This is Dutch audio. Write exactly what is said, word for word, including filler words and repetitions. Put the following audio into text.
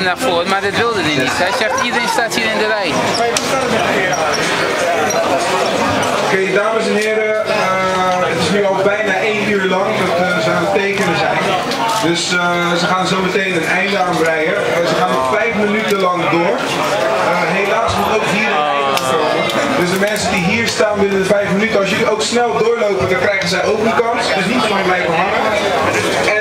naar voren, maar dat wilde hij niet. Hij zegt iedereen staat hier in de rij. Oké, okay, dames en heren, uh, het is nu al bijna één uur lang dat uh, ze aan het tekenen zijn. Dus uh, ze gaan zo meteen een einde aanbreien. Uh, ze gaan nog vijf minuten lang door. Uh, helaas moet ook hier een einde komen. Dus de mensen die hier staan binnen de vijf minuten, als jullie ook snel doorlopen, dan krijgen zij ook een kans. Dus niet te lang blijven hangen.